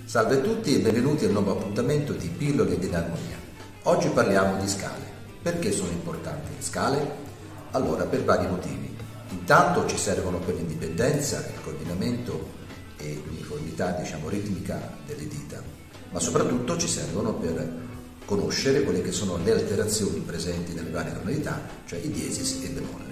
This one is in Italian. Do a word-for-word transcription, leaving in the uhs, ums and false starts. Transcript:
Salve a tutti e benvenuti al nuovo appuntamento di Pillole dell'Armonia. Oggi parliamo di scale. Perché sono importanti le scale? Allora, per vari motivi. Intanto ci servono per l'indipendenza, il coordinamento e l'uniformità, diciamo, ritmica delle dita, ma soprattutto ci servono per conoscere quelle che sono le alterazioni presenti nelle varie tonalità, cioè i diesis e il bemolle.